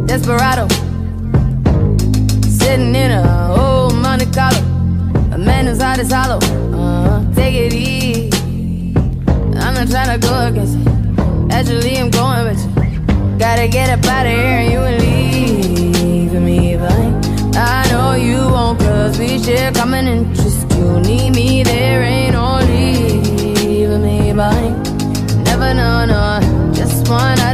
Desperado, sitting in a old Monte Carlo. A man whose heart is hollow. Take it easy. I'm not trying to go against it. Actually, I'm going with you. Gotta get up out of here and you ain't leaving me behind. I know you won't, cause we share common interest. You need me, there ain't no leaving me behind. Never know, no, just wanna